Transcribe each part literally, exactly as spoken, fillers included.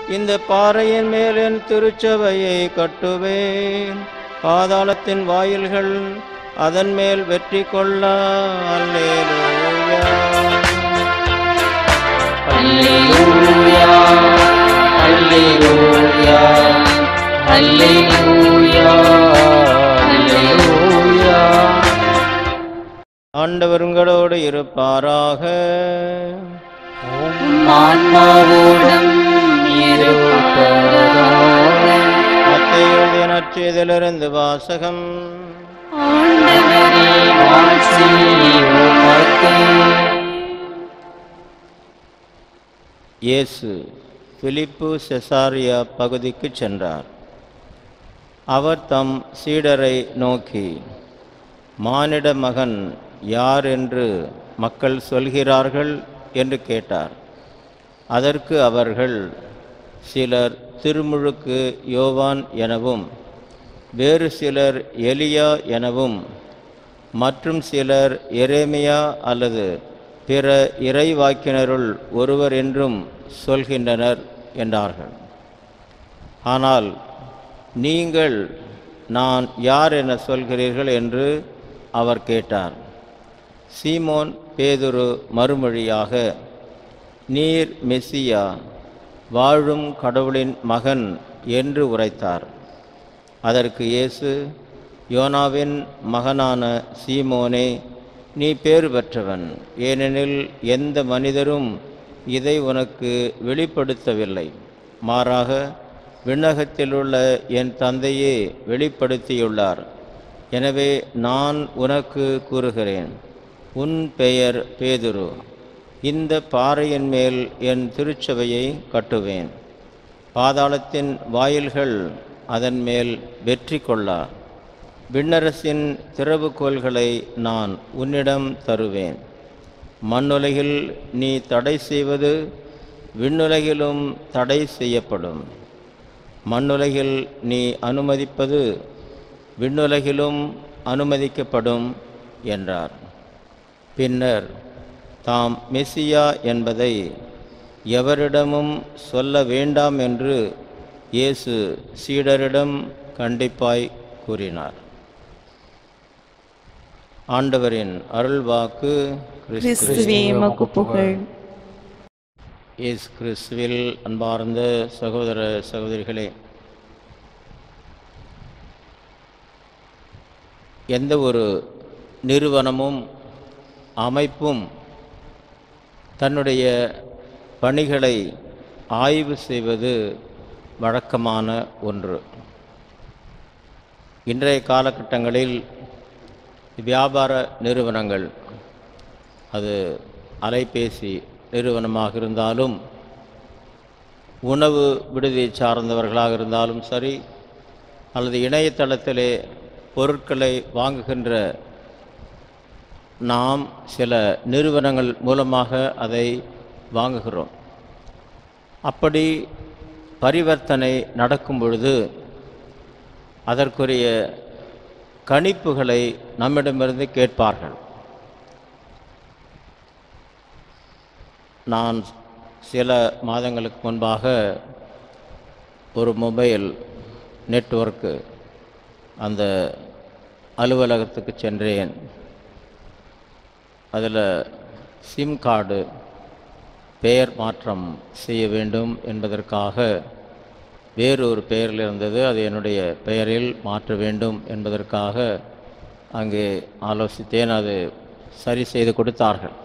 இந்த பாறையின் மேல் என் திருச்சபையை கட்டுவேன், பாதாளத்தின் வாயில்கள் அதன் மேல் வெற்றி கொள்ள. அல்லேலூயா அல்லேலூயா அல்லேலூயா அல்லேலூயா அல்லேலூயா. ஆண்டவர் உங்களோடு இருப்பாராக. உம் ஆன்மாவோடும் இருப்பாராக. மத்தேயு எழுதிய நற்செய்தியிலிருந்து வாசகம். ஆண்டவரே வாழ்த்தி உமக்கு. இயேசு பிலிப்பு செசாரியா பகுதிக்கு சென்றார். அவர் தம் சீடரை நோக்கி, மானிட மகன் யார் என்று மக்கள் சொல்கிறார்கள் என்று கேட்டார். அதற்கு அவர்கள், சிலர் திருமுழுக்கு யோவான் எனவும், வேறு சிலர் எலியா எனவும், மற்றும் சிலர் எரேமியா அல்லது பிற இறைவாக்கினருள் ஒருவர் என்றும் சொல்கின்றனர் என்றார்கள். ஆனால் நீங்கள் நான் யார் என சொல்கிறீர்கள் என்று அவர் கேட்டார். சீமோன் பேதுரு மறுமொழியாக, நீர் மெசியா, வாழும் கடவுளின் மகன் என்று உரைத்தார். அதற்கு இயேசு, யோனாவின் மகனான சீமோனே, நீ பேறு பெற்றவன், ஏனெனில் எந்த மனிதரும் இதை உனக்கு வெளிப்படுத்தவில்லை, மாறாக விண்ணகத்திலுள்ள என் தந்தையே வெளிப்படுத்தியுள்ளார். எனவே நான் உனக்கு கூறுகிறேன், உன் பெயர் பேதுரு, இந்த பாறையின் மேல் என் திருச்சபையை கட்டுவேன், பாதாளத்தின் வாயில்கள் அதன் மேல் வெற்றி கொள்ளா. விண்ணரசின் திறவுகோல்களை நான் உன்னிடம் தருவேன். மண்ணுலகில் நீ தடை செய்வது விண்ணுலகிலும் தடை செய்யப்படும், மண்ணுலகில் நீ அனுமதிப்பது விண்ணுலகிலும் அனுமதிக்கப்படும் என்றார். பின்னர் தாம் மெசியா என்பதை எவரிடமும் சொல்ல வேண்டாம் என்று இயேசு சீடரிடம் கண்டிப்பாய் கூறினார். ஆண்டவரின் அருள்வாக்கு. கிறிஸ்துவே உமக்கு புகழ். இயேசு கிறிஸ்துவில் அன்பார்ந்த சகோதர சகோதரிகளே, எந்த ஒரு நிறுவனமும் அமைப்பும் தன்னுடைய பணிகளை ஆய்வு செய்வது வழக்கமான ஒன்று. இன்றைய காலகட்டங்களில் வியாபார நிறுவனங்கள், அது அலைபேசி நிறுவனமாக இருந்தாலும், உணவு விடுதி சார்ந்தவர்களாக இருந்தாலும் சரி, அல்லது இணையதளத்திலே பொருட்களை வாங்குகின்ற நாம் சில நிறுவனங்கள் மூலமாக அதை வாங்குகிறோம். அப்படி பரிவர்த்தனை நடக்கும் பொழுது அதற்குரிய கணிப்புகளை நம்மிடமிருந்து கேட்பார்கள். நான் சில மாதங்களுக்கு முன்பாக ஒரு மொபைல் நெட்வொர்க்கு அந்த அலுவலகத்துக்கு சென்றேன். அதில் சிம் கார்டு பெயர் மாற்றம் செய்ய வேண்டும் என்பதற்காக வேறு ஒரு பெயரில் இருந்தது, அது என்னுடைய பெயரில் மாற்ற வேண்டும் என்பதற்காக அங்கே ஆலோசித்தேன். அது சரி செய்து கொடுத்தார்கள்.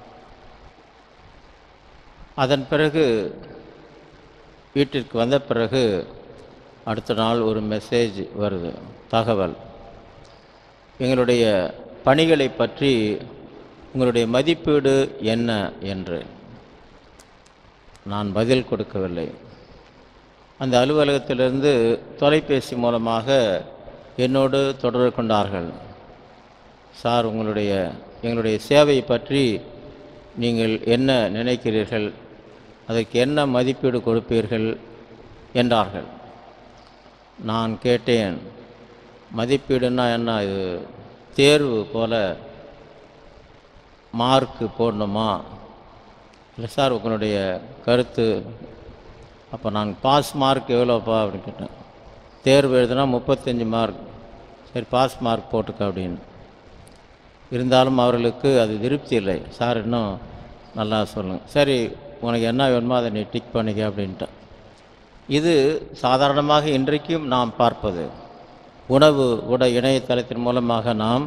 அதன் பிறகு வீட்டிற்கு வந்த பிறகு அடுத்த நாள் ஒரு மெசேஜ் வருது, தகவல். எங்களுடைய பணிகளை பற்றி உங்களுடைய மதிப்பீடு என்ன என்று. நான் பதில் கொடுக்கவில்லை. அந்த அலுவலகத்திலிருந்து தொலைபேசி மூலமாக என்னோடு தொடர்பு கொண்டார்கள். சார், உங்களுடைய எங்களுடைய சேவையை பற்றி நீங்கள் என்ன நினைக்கிறீர்கள், அதற்கு என்ன மதிப்பீடு கொடுப்பீர்கள் என்றார்கள். நான் கேட்டேன், மதிப்பீடுன்னா என்ன, இது தேர்வு போல மார்க்கு போடணுமா? இல்லை சார், உங்களுடைய கருத்து அப்போ நான் பாஸ் மார்க் எவ்வளோப்பா அப்படின்னு கேட்டேன். தேர்வு எழுதுனா முப்பத்தஞ்சு மார்க். சரி பாஸ் மார்க் போட்டுக்க அப்படின்னு. இருந்தாலும் அவர்களுக்கு அது திருப்தி இல்லை. சார் இன்னும் நல்லா சொல்லுங்கள். சரி உனக்கு என்ன வேணுமோ அதை நீ டிக் பண்ணிக்க அப்படின்ட்டேன். இது சாதாரணமாக இன்றைக்கும் நாம் பார்ப்பது. உணவு கூட இணையதளத்தின் மூலமாக நாம்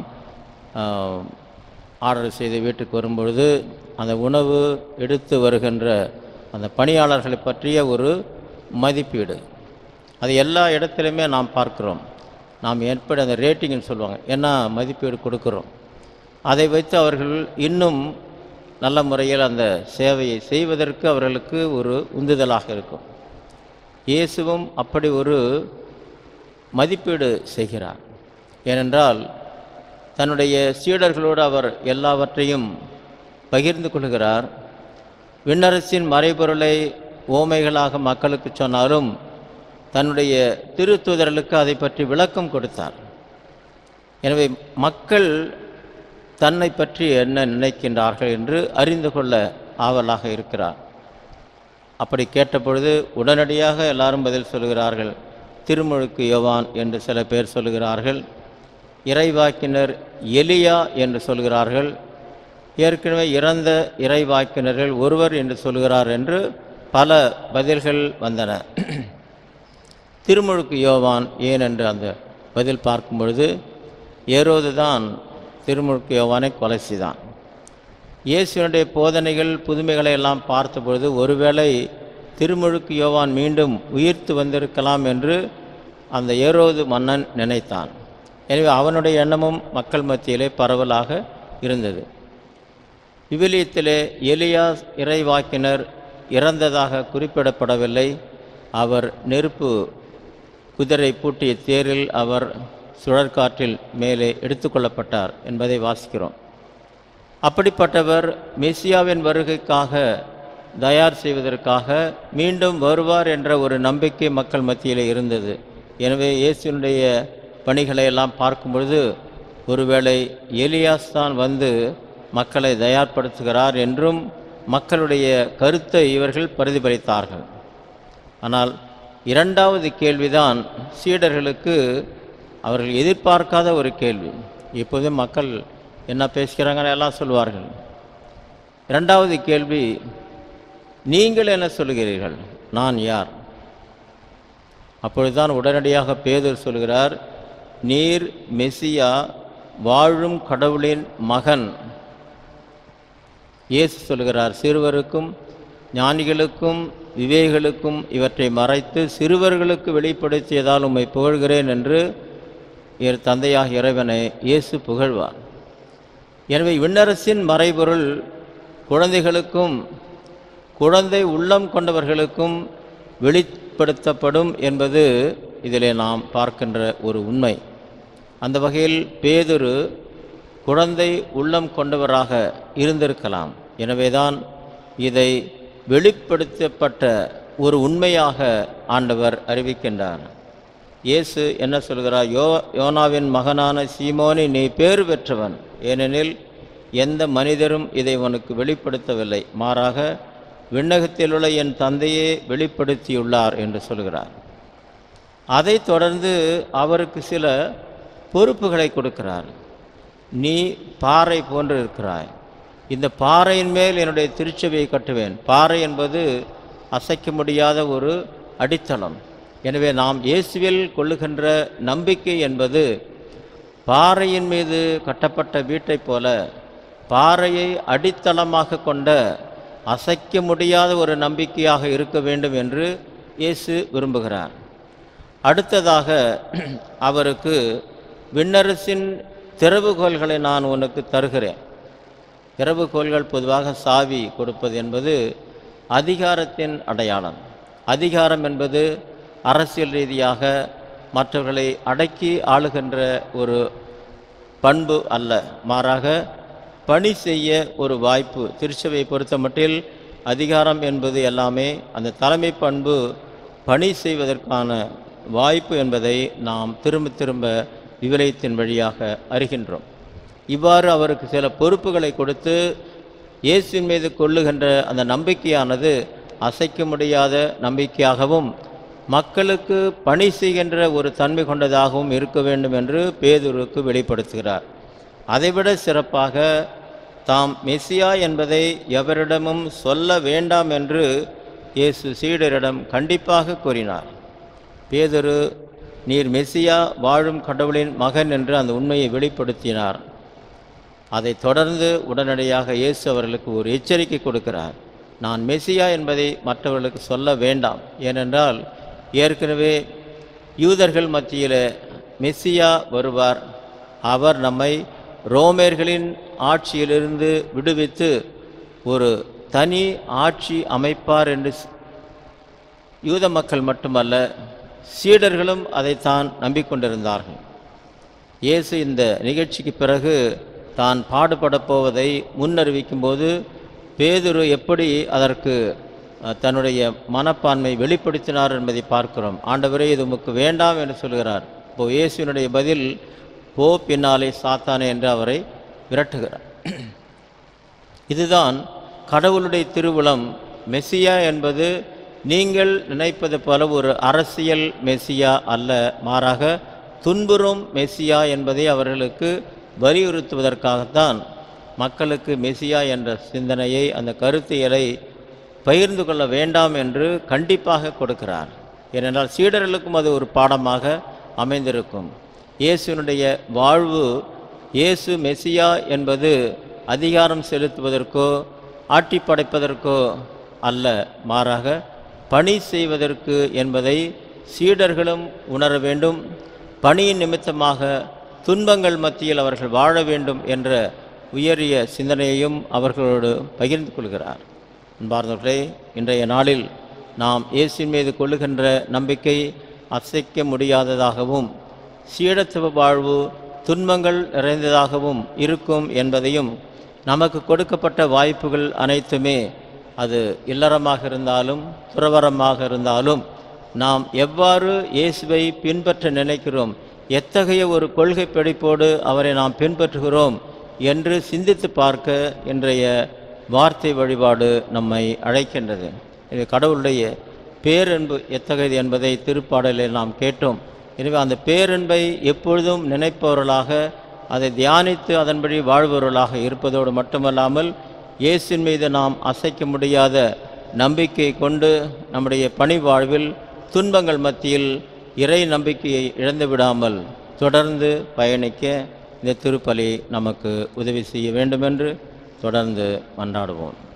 ஆர்டர் செய்து வீட்டுக்கு வரும்பொழுது அந்த உணவு எடுத்து வருகின்ற அந்த பணியாளர்களை பற்றிய ஒரு மதிப்பீடு அது எல்லா இடத்துலையுமே நாம் பார்க்குறோம். நாம் எப்படி அந்த ரேட்டிங்னு சொல்லுவாங்க, என்ன மதிப்பீடு கொடுக்குறோம். அதை வைத்து அவர்கள் இன்னும் நல்ல முறையில் அந்த சேவையை செய்வதற்கு அவர்களுக்கு ஒரு உந்துதலாக இருக்கும். இயேசுவும் அப்படி ஒரு மதிப்பீடு செய்கிறார். ஏனென்றால் தன்னுடைய சீடர்களோடு அவர் எல்லாவற்றையும் பகிர்ந்து கொள்கிறார். விண்ணரசின் மறைபொருளை ஓமைகளாக மக்களுக்கு சொன்னாலும் தன்னுடைய திருத்தூதர்களுக்கு அதை பற்றி விளக்கம் கொடுத்தார். எனவே மக்கள் தன்னை பற்றி என்ன நினைக்கின்றார்கள் என்று அறிந்து கொள்ள ஆவலாக இருக்கிறார். அப்படி கேட்டபொழுது உடனடியாக எல்லாரும் பதில் சொல்கிறார்கள். திருமுழுக்கு யோவான் என்று சில பேர் சொல்கிறார்கள், இறைவாக்கினர் எலியா என்று சொல்கிறார்கள், ஏற்கனவே இறந்த இறைவாக்கினர்கள் ஒருவர் என்று சொல்கிறார் என்று பல பதில்கள் வந்தன. திருமுழுக்கு யோவான் ஏன் என்று அந்த பதில் பார்க்கும் பொழுது ஏரோது தான் திருமுழுக்கு யோவானை கொலை செய்தான். இயேசுனுடைய போதனைகள் புதுமைகளை எல்லாம் பார்த்தபொழுது ஒருவேளை திருமுழுக்கு யோவான் மீண்டும் உயிர்த்து வந்திருக்கலாம் என்று அந்த ஏரோது மன்னன் நினைத்தான். எனவே அவனுடைய எண்ணமும் மக்கள் மத்தியிலே பரவலாக இருந்தது. விவிலியத்திலே எலியா இறைவாக்கினர் இறந்ததாக குறிப்பிடப்படவில்லை. அவர் நெருப்பு குதிரை பூட்டிய தேரில் அவர் சுழற்காற்றில் மேலே எடுத்துக்கொள்ளப்பட்டார் என்பதை வாசிக்கிறோம். அப்படிப்பட்டவர் மெசியாவின் வருகைக்காக தயார் செய்வதற்காக மீண்டும் வருவார் என்ற ஒரு நம்பிக்கை மக்கள் மத்தியில் இருந்தது. எனவே இயேசுனுடைய பணிகளை எல்லாம் பார்க்கும் பொழுது ஒருவேளை எலியாஸ் தான் வந்து மக்களை தயார்படுத்துகிறார் என்றும் மக்களுடைய கருத்தை இவர்கள் பிரதிபலித்தார்கள். ஆனால் இரண்டாவது கேள்விதான் சீடர்களுக்கு அவர்கள் எதிர்பார்க்காத ஒரு கேள்வி. இப்போதும் மக்கள் என்ன பேசுகிறாங்கன்னு எல்லாம் சொல்வார்கள். இரண்டாவது கேள்வி, நீங்கள் என்ன சொல்கிறீர்கள், நான் யார்? அப்பொழுதுதான் உடனடியாக பேதுரு சொல்கிறார், நீர் மெசியா, வாழும் கடவுளின் மகன். இயேசு சொல்கிறார், சிறுவருக்கும் ஞானிகளுக்கும் விவேகளுக்கும் இவற்றை மறைத்து சிறுவர்களுக்கு வெளிப்படுத்தியதால் உம்மை புகழ்கிறேன் என்று என் தந்தையாக இறைவனை இயேசு புகழ்வார். எனவே விண்ணரசின் மறைபொருள் குழந்தைகளுக்கும் குழந்தை உள்ளம் கொண்டவர்களுக்கும் வெளிப்படுத்தப்படும் என்பது இதிலே நாம் பார்க்கின்ற ஒரு உண்மை. அந்த வகையில் பேதுரு குழந்தை உள்ளம் கொண்டவராக இருந்திருக்கலாம். எனவேதான் இதை வெளிப்படுத்தப்பட்ட ஒரு உண்மையாக ஆண்டவர் அறிவிக்கின்றார். இயேசு என்ன சொல்கிறார்? யோ யோனாவின் மகனான சீமோனி, நீ பேறு பெற்றவன், ஏனெனில் எந்த மனிதரும் இதை உனக்கு வெளிப்படுத்தவில்லை, மாறாக விண்ணகத்திலுள்ள என் தந்தையே வெளிப்படுத்தியுள்ளார் என்று சொல்கிறார். அதை தொடர்ந்து அவருக்கு சில பொறுப்புகளை கொடுக்கிறார். நீ பாறை போன்று இருக்கிறாய், இந்த பாறையின் மேல் என்னுடைய திருச்சபையை கட்டுவேன். பாறை என்பது அசைக்க முடியாத ஒரு அடித்தளம். எனவே நாம் இயேசுவில் கொள்ளுகின்ற நம்பிக்கை என்பது பாறையின் மீது கட்டப்பட்ட வீட்டை போல பாறையை அடித்தளமாக கொண்ட அசைக்க முடியாத ஒரு நம்பிக்கையாக இருக்க வேண்டும் என்று இயேசு விரும்புகிறார். அடுத்ததாக அவருக்கு விண்ணரசின் திறவுகோல்களை நான் உனக்கு தருகிறேன். திறவுகோல்கள் பொதுவாக சாவி கொடுப்பது என்பது அதிகாரத்தின் அடையாளம். அதிகாரம் என்பது அரசியல் ரீதியாக மற்றவர்களை அடக்கி ஆளுகின்ற ஒரு பண்பு அல்ல, மாறாக பணி செய்ய ஒரு வாய்ப்பு. திருச்சபையை பொறுத்த மட்டில் அதிகாரம் என்பது எல்லாமே அந்த தலைமை பண்பு, பணி செய்வதற்கான வாய்ப்பு என்பதை நாம் திரும்ப திரும்ப விவிலியத்தின் வழியாக அறிகின்றோம். இவ்வாறு அவருக்கு சில பொறுப்புகளை கொடுத்து இயேசுவின் மீது கொள்ளுகின்ற அந்த நம்பிக்கையானது அசைக்க முடியாத நம்பிக்கையாகவும் மக்களுக்கு பணி செய்கின்ற ஒரு தன்மை கொண்டதாகவும் இருக்க வேண்டும் என்று பேதுருக்கு வெளிப்படுத்துகிறார். அதைவிட சிறப்பாக தாம் மெசியா என்பதை எவரிடமும் சொல்ல வேண்டாம் என்று இயேசு சீடரிடம் கண்டிப்பாக கூறினார். பேதுரு, நீர் மெசியா, வாழும் கடவுளின் மகன் என்று அந்த உண்மையை வெளிப்படுத்தினார். அதைத் தொடர்ந்து உடனடியாக இயேசு அவர்களுக்கு ஒரு எச்சரிக்கை கொடுக்கிறார். நான் மெசியா என்பதை மற்றவர்களுக்கு சொல்ல வேண்டாம். ஏனென்றால் ஏற்கனவே யூதர்கள் மத்தியில் மெசியா வருவார், அவர் நம்மை ரோமேர்களின் ஆட்சியிலிருந்து விடுவித்து ஒரு தனி ஆட்சி அமைப்பார் என்று யூத மக்கள் மட்டுமல்ல, சீடர்களும் அதைத்தான் நம்பிக்கொண்டிருந்தார்கள். இயேசு இந்த நிகழ்ச்சிக்கு பிறகு தான் பாடுபடப் போவதை முன்னறிவிக்கும்போது பேதுரு எப்படி அதற்கு தன்னுடைய மனப்பான்மை வெளிப்படுத்தினார் என்பதை பார்க்கிறோம். ஆண்டவரே, இது உமக்கு வேண்டாம் என்று சொல்கிறார். இப்போ இயேசுவினுடைய பதில், போ பின்னாலே சாத்தானே என்று அவரை விரட்டுகிறார். இதுதான் கடவுளுடைய திருவுளம். மெசியா என்பது நீங்கள் நினைப்பது போல ஒரு அரசியல் மெசியா அல்ல, மாறாக துன்புறும் மெசியா என்பதை அவர்களுக்கு வலியுறுத்துவதற்காகத்தான் மக்களுக்கு மெசியா என்ற சிந்தனையை, அந்த கருத்தியலை பகிர்ந்து கொள்ள வேண்டாம் என்று கண்டிப்பாக கொடுக்கிறார். ஏனென்றால் சீடர்களுக்கும் அது ஒரு பாடமாக அமைந்திருக்கும். இயேசுனுடைய வாழ்வு, இயேசு மெசியா என்பது அதிகாரம் செலுத்துவதற்கோ ஆட்டி படைப்பதற்கோ அல்ல, மாறாக பணி செய்வதற்கு என்பதை சீடர்களும் உணர வேண்டும். பணியின் நிமித்தமாக துன்பங்கள் மத்தியில் அவர்கள் வாழ வேண்டும் என்ற உயரிய சிந்தனையையும் அவர்களோடு பகிர்ந்து கொள்கிறார். அன்பார்ந்தவர்களே, இன்றைய நாளில் நாம் இயேசுவின் மீது கொள்ளுகின்ற நம்பிக்கை அசைக்க முடியாததாகவும் சீடத்துவ வாழ்வு துன்பங்கள் நிறைந்ததாகவும் இருக்கும் என்பதையும், நமக்கு கொடுக்கப்பட்ட வாய்ப்புகள் அனைத்துமே, அது இல்லறமாக இருந்தாலும் துறவரமாக இருந்தாலும், நாம் எவ்வாறு இயேசுவை பின்பற்ற நினைக்கிறோம், எத்தகைய ஒரு கொள்கை பிடிப்போடு அவரை நாம் பின்பற்றுகிறோம் என்று சிந்தித்து பார்க்க இன்றைய வார்த்தை வழிபாடு நம்மை அழைக்கின்றது. இது கடவுளுடைய பேரன்பு எத்தகையது என்பதை திருப்பாடலில் நாம் கேட்டோம். எனவே அந்த பேரன்பை எப்பொழுதும் நினைப்பவர்களாக, அதை தியானித்து அதன்படி வாழ்பவர்களாக இருப்பதோடு மட்டுமல்லாமல், இயேசுவின் மீது நாம் அசைக்க முடியாத நம்பிக்கை கொண்டு நம்முடைய பணி வாழ்வில் துன்பங்கள் மத்தியில் இறை நம்பிக்கையை இழந்து விடாமல் தொடர்ந்து பயணிக்க இந்த திருப்பலி நமக்கு உதவி செய்ய வேண்டுமென்று தொடர்ந்து மன்றாடுவோம்.